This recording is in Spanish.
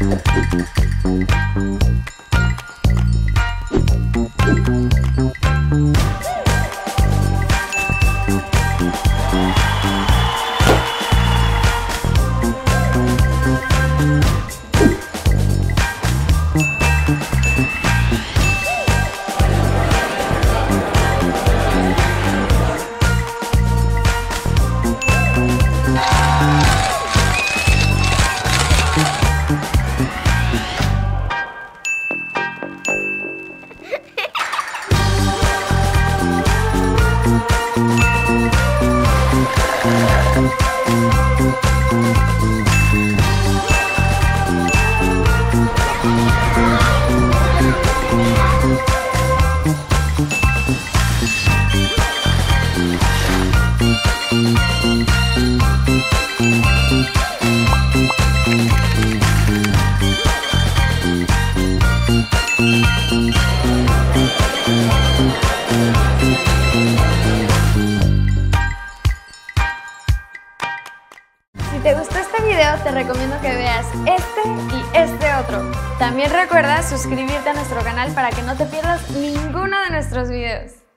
Si te gustó este video, te recomiendo que veas este y este otro. También recuerda suscribirte a nuestro canal para que no te pierdas ninguno de nuestros videos.